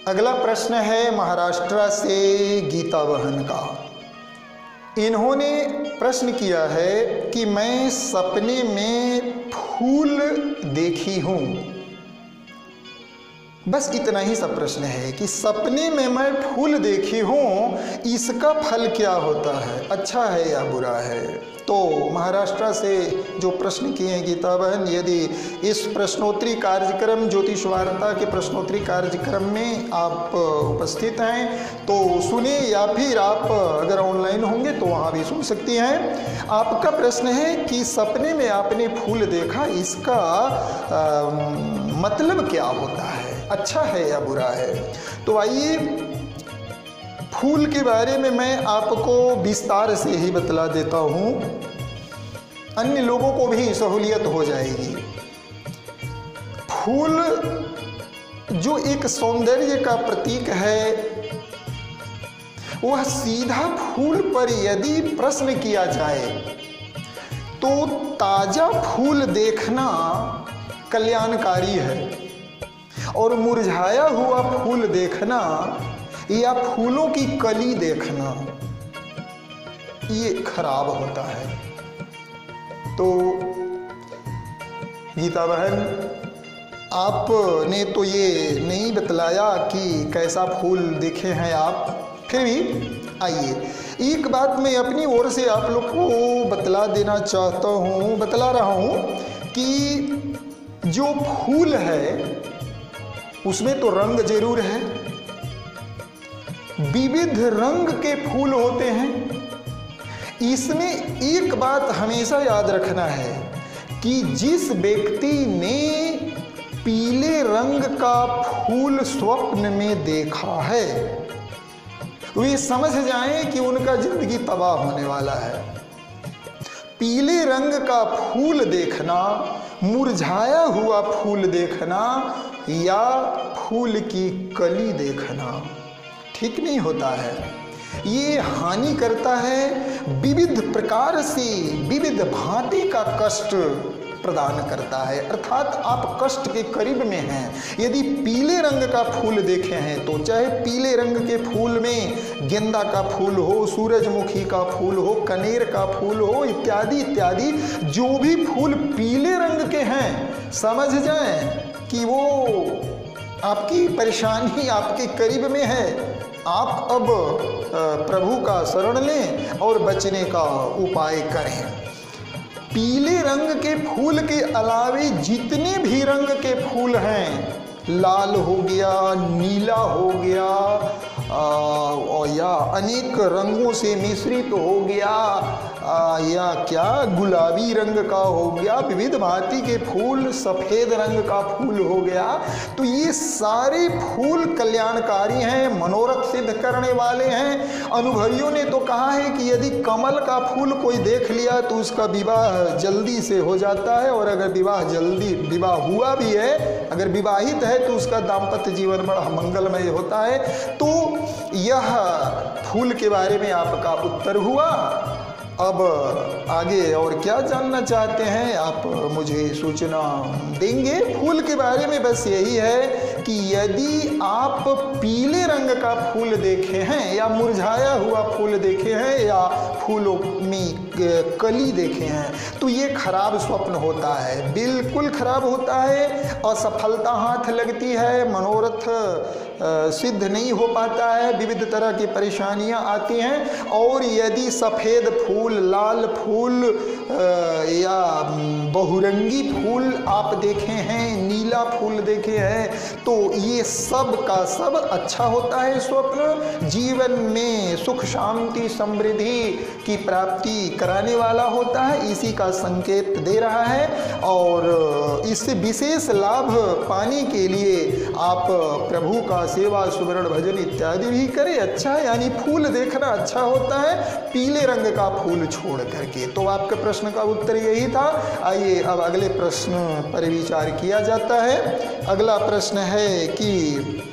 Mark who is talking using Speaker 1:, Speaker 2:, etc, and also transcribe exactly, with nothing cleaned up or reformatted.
Speaker 1: अगला प्रश्न है महाराष्ट्र से गीता बहन का। इन्होंने प्रश्न किया है कि मैं सपने में फूल देखी हूँ। बस इतना ही सब प्रश्न है कि सपने में मैं फूल देखी हूँ, इसका फल क्या होता है, अच्छा है या बुरा है। तो महाराष्ट्र से जो प्रश्न किए हैं गीता बहन, यदि इस प्रश्नोत्तरी कार्यक्रम ज्योतिष वार्ता के प्रश्नोत्तरी कार्यक्रम में आप उपस्थित हैं तो सुने, या फिर आप अगर ऑनलाइन होंगे तो वहाँ भी सुन सकती हैं। आपका प्रश्न है कि सपने में आपने फूल देखा, इसका आ, मतलब क्या होता है, अच्छा है या बुरा है। तो आइए फूल के बारे में मैं आपको विस्तार से ही बतला देता हूँ, अन्य लोगों को भी सहूलियत हो जाएगी। फूल जो एक सौंदर्य का प्रतीक है, वह सीधा फूल पर यदि प्रश्न किया जाए तो ताजा फूल देखना कल्याणकारी है, और मुरझाया हुआ फूल देखना या फूलों की कली देखना ये खराब होता है। तो गीता बहन, आपने तो ये नहीं बतलाया कि कैसा फूल देखे हैं आप, फिर भी आइए एक बात मैं अपनी ओर से आप लोग को बतला देना चाहता हूँ, बतला रहा हूँ कि जो फूल है उसमें तो रंग जरूर है, विविध रंग के फूल होते हैं। इसमें एक बात हमेशा याद रखना है कि जिस व्यक्ति ने पीले रंग का फूल स्वप्न में देखा है, वे समझ जाएं कि उनका जिंदगी तबाह होने वाला है। पीले रंग का फूल देखना, मुरझाया हुआ फूल देखना या फूल की कली देखना ठीक नहीं होता है। ये हानि करता है, विविध प्रकार से विविध भांति का कष्ट प्रदान करता है, अर्थात आप कष्ट के करीब में हैं। यदि पीले रंग का फूल देखे हैं तो चाहे पीले रंग के फूल में गेंदा का फूल हो, सूरजमुखी का फूल हो, कनेर का फूल हो, इत्यादि इत्यादि जो भी फूल पीले रंग के हैं, समझ जाएं कि वो आपकी परेशानी आपके करीब में है। आप अब प्रभु का शरण लें और बचने का उपाय करें। पीले रंग के फूल के अलावे जितने भी रंग के फूल हैं, लाल हो गया, नीला हो गया, आ, या अनेक रंगों से मिश्रित तो हो गया, आ, या क्या गुलाबी रंग का हो गया, विविध भांति के फूल, सफ़ेद रंग का फूल हो गया, तो ये सारे फूल कल्याणकारी हैं, मनोरथ सिद्ध करने वाले हैं। अनुभवियों ने तो कहा है कि यदि कमल का फूल कोई देख लिया तो उसका विवाह जल्दी से हो जाता है, और अगर विवाह जल्दी विवाह हुआ भी है, अगर विवाहित है तो उसका दाम्पत्य जीवन बड़ा मंगलमय होता है। तो यह फूल के बारे में आपका उत्तर हुआ। अब आगे और क्या जानना चाहते हैं आप मुझे सूचना देंगे। फूल के बारे में बस यही है कि यदि आप पीले रंग का फूल देखे हैं, या मुरझाया हुआ फूल देखे हैं, या फूलों में कली देखे हैं, तो ये खराब स्वप्न होता है, बिल्कुल खराब होता है। असफलता हाथ लगती है, मनोरथ सिद्ध नहीं हो पाता है, विविध तरह की परेशानियां आती हैं। और यदि सफ़ेद फूल, लाल फूल या बहुरंगी फूल आप देखे हैं, नीला फूल देखे हैं, तो ये सब का सब अच्छा होता है स्वप्न। जीवन में सुख शांति समृद्धि की प्राप्ति कराने वाला होता है, इसी का संकेत दे रहा है। और इससे विशेष लाभ पाने के लिए आप प्रभु का सेवा सुमरण भजन इत्यादि भी करें। अच्छा, यानी फूल देखना अच्छा होता है, पीले रंग का फूल छोड़ करके। तो आपके प्रश्न का उत्तर यही था। आइए अब अगले प्रश्न पर विचार किया जाता है। अगला प्रश्न है कि